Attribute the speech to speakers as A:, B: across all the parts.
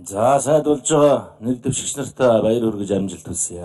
A: За сайд болж байгаа нэг дэвшигч нартай баяр хүргэж амжилт хүсье.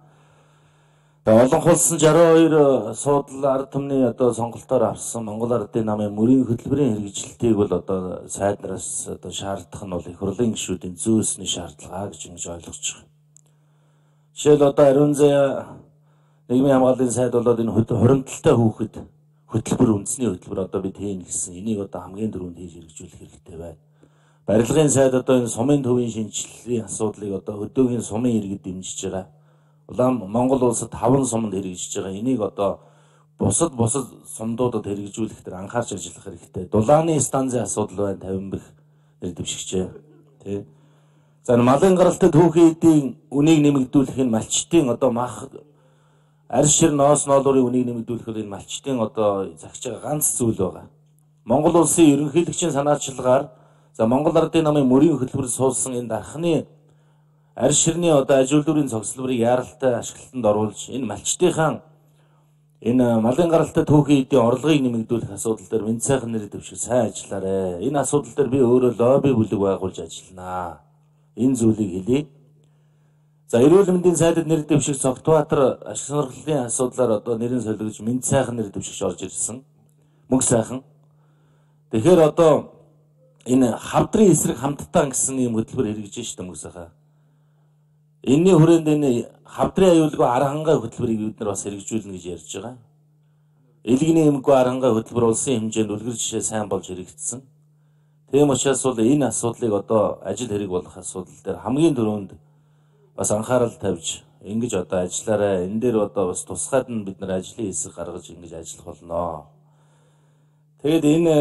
A: Тэгээ олон хулсан 62 суудлын ард түмний сонголтоор авсан Монгол Ардын намын мөрийн хөтөлбөрийн хэрэгжилтийг бол сайд нараас шаардах нь бол их хурлын гишүүдийн зөөсний шаардлага гэж ингэж ойлгож байгаа. Жишээл ариун зай нийгмийн хамгааллын сайд болоод энэ хуримтлалтай хүүхэд хөтөлбөр үндэсний хөтөлбөр бид хийн гэсэн энийг хамгийн түрүүнд хийж хэрэгжүүлэх хэрэгтэй байна. Барилгын сайд энэ сумын төвийн шинжилгээний асуудлыг хөдөөгийн сумын иргэд дэмжиж байгаа. Улаан Монгол улсад 5 суманд хэрэгжиж байгаа. Энийг бусад сумдуудад хэрэгжүүлэх дээр анхаарч ажиллах хэрэгтэй. Дулааны станцын асуудал байна 50 бэх нэр дэвшигчээ. Тэ. За малын гаралтай түүхийн эдийн үнийг нэмэгдүүлэх нь малчтын мах арьс шир ноос ноолуурын үнийг нэмэгдүүлэх нь малчтын загч байгаа ганц зүйл байгаа. Монгол улсын ерөнхийлөгчийн санаачлагаар Монгол Ардын намын мөрийн хөтөлбөр суулсан энэ дархны арьс ширний аж үйлдвэрийн цогцлборыг яаралтай ашиглалтанд оруулж энэ малчтынхаа энэ малын гаралтай түүхийн эдийн орлогыг нэмэгдүүлэх асуудал дээр мэд сайхан нэр дэвшиг сайн ажиллаарэ. Энэ асуудал дээр би өөрөө лобби бүлэг байгуулж ажилланаа. Энэ зүйлийг хэлье. За эрүүл мэндийн сайдад нэр дэвшиг Цогтбаатар ашиг сонирхлын асуудлаар нэрийн солигдож мэд сайхан нэр дэвшигч орж ирсэн. Мөнх сайхан. Тэгэхээр энэ хавдрын эсрэг хамттан гэсэн юм хөтөлбөр хэрэгжиж штэ мөнх сайхан. Энэний хүрээнд энэ хавдрын аюулгүй архангай хөтөлбөрийг бид нар бас хэрэгжүүлнэ гэж ярьж байгаа. Илгэний эмггүй архангай хөтөлбөр улсын хэмжээнд үлгэр жишээ сайн болж хэрэгжсэн. Тийм учраас энэ асуудлыг ажил хэрэг болох асуудал дээр хамгийн түрүүнд бас анхаарал тавьж ингэж ажиллаарай. Энэ дээр бас тусгаад нь бид нар ажлын хэсэг гаргаж ингэж ажиллах болно. Тэгэд энэ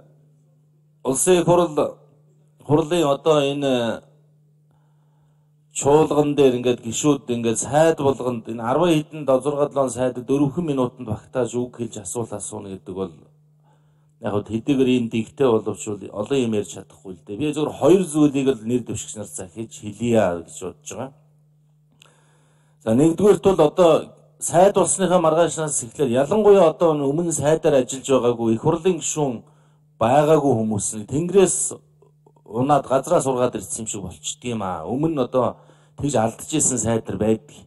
A: улсын хурлын энэ чуулган дээр гишүүд сайд болгонд энэ 10 хэдэн 6-7 сайд 4 минутанд багтааж үг хэлж асууна гэдэг бол яг хэдийгээр ийм дигтэй боловч олон юм ярьж чадахгүй л дээ. Би зөвхөн хоёр зүйлийг л нэр дэвшигч нар захиж хэлье гэж бодож байгаа. За нэгдүгээрт бол сайд болсныхаа маргаашнаас эхлээд ялангуяа өмнө сайдаар ажиллаж байгаагүй их хурлын гишүүн байгаагүй хүмүүс нь тэнгэрээс унаад газраа сургаад ирсэн юм шиг болчдөг юм аа. Өмнө тэгж алдаж исэн сайд нар байдаг.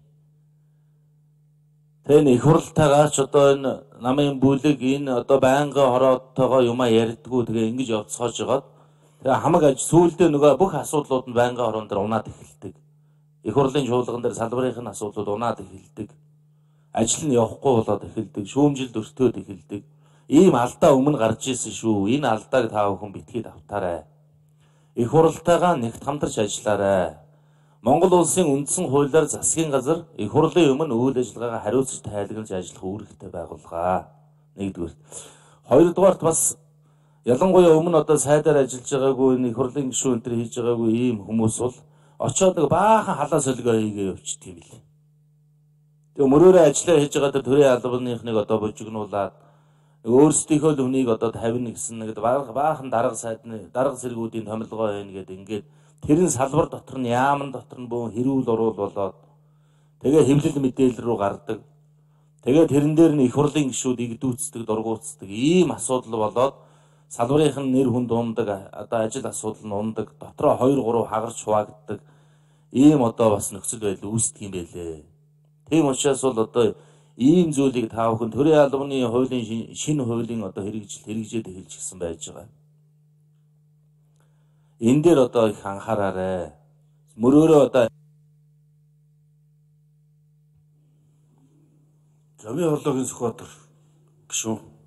A: Тэгээ их хурлтайгаач энэ намын бүлэг энэ байнгын хороодтойгоо юмаа ярьдгүү тэгээ ингэж явцгааж жагаад тэгээ хамаг сүүлдээ бүх асуудлууд нь байнгын хорон дээр унаад эхэлдэг. Их хурлын чуулган дээр салбарын асуудлууд унаад эхэлдэг. Ажил нь явахгүй болоод эхэлдэг. Шүүмжилд өртөөд эхэлдэг. Ийм алдаа өмнө гарч ирсэн шүү. Энэ алдааг та бүхэн битгий давтаарай. Их хурлтайгаа нэгт хамтарч ажиллаарай. Монгол улсын үндсэн хуулиар засгийн газар их хурлын өмнө үйл ажиллагаагаа хариуцж тайлагнаж ажиллах үүрэгтэй байгуулгаа. Нэгдүгээр. Хоёрдугаарт бас ялангуяа өмнө сайдаар ажиллаж байгаагүй их хурлын гишүүн энэ хийж байгаагүй ийм хүмүүс бол очоод баахан халаа солигоо хийгээ явчихдаг юм билээ. Тэгээ мөрөөрөө ажиллаа хийж байгаа төрийн албаныхныг божигнуулаад өөрсдийнхөө л үнийг тавина гэсэн баахан дарга сэргүүдийн томилгоо хийнэ гэдэг тэрэн салбар дотор нь яаман дотор нь бөөн хэрүүл уруул болоод тэгээ хэвлэл мэдээлэл рүү гардаг. Тэгээ тэрэн дээр нь их хурлын гишүүд игдүүцдэг, дургуутдаг ийм асуудал болоод салбарынх нь нэр хүнд ундаг, ажил асуудал нь ундаг, дотроо 2 3 хагарч хуваагддаг ийм бас нөхцөл байдал үүсдэг юм байлээ. Тийм учраас ийм зүйлийг та бүхэн төрийн албаны хуулийн шинэ хуулийн хэрэгжээд эхэлж гисэн байж байгаа. Энэ дээр их анхаараарай. Мөрөөрөө Замын орлогын Сүхбаатар гишүүн